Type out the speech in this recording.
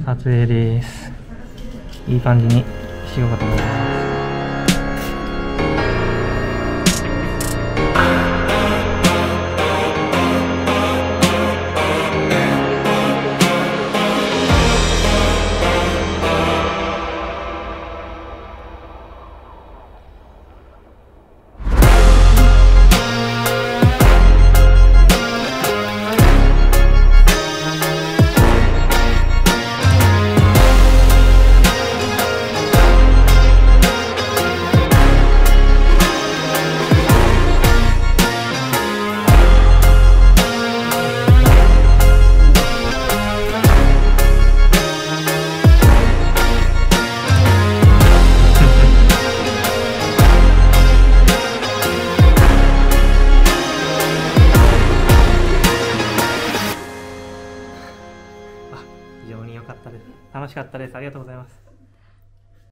撮影です。いい感じにしようかと思います。非常に良かったです。楽しかったです。ありがとうございます。